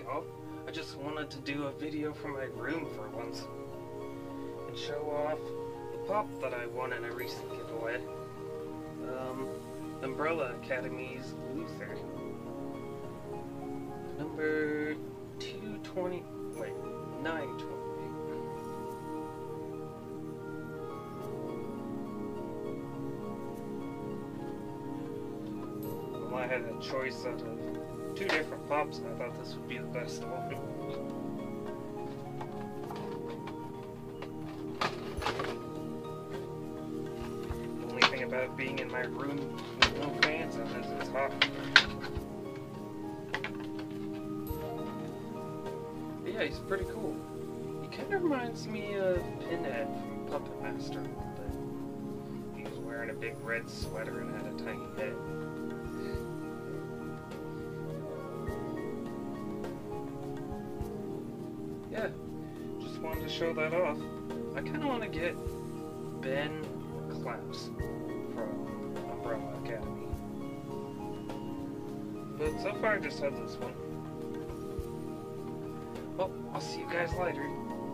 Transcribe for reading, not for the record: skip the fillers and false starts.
y'all. I just wanted to do a video from my room for once and show off the pop that I won in a recent giveaway. Umbrella Academy's Luther. Number 920. Well, I had a choice out of two different pops, and I thought this would be the best one. The only thing about being in my room with no fans on is it's hot. But yeah, he's pretty cool. He kind of reminds me of Pinhead from Puppet Master a little bit. He was wearing a big red sweater and had a tiny head. Yeah, just wanted to show that off. I kind of want to get Ben Claps from Umbrella Academy. But so far I just have this one. Well, I'll see you guys later.